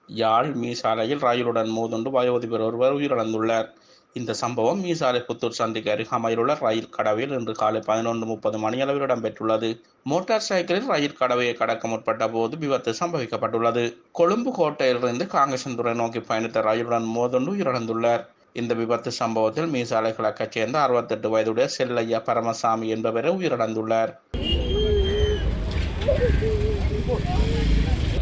யாழ் மீசாலையில் ரயிலுடன் மோதுண்டு வயோதிபர் ஒருவர் உயிரிழந்துள்ளார். இந்த சம்பவம் மீசாலை புத்தூர் சந்திக்கு அருகாமையிலுள்ள ரயில் கடவையில் இன்று காலை 11:30 மணியளவில் இடம்பெற்றுள்ளது. மோட்டார் சைக்கிளில் ரயில் கடவையை கடக்க முற்பட்ட போது விபத்து சம்பவிக்கப்பட்டுள்ளது. கொழும்பு கோட்டையிலிருந்து காங்கேசன்துறை நோக்கி பயணித்த ரயிலுடன் மோதுண்டு உயிரிழந்துள்ளார். இந்த விபத்து சம்பவத்தில் மீசாலை கிழக்கைச் சேர்ந்த 68 வயதுடைய செல்லையா பரமசாமி என்பவரை உயிரிழந்துள்ளார்.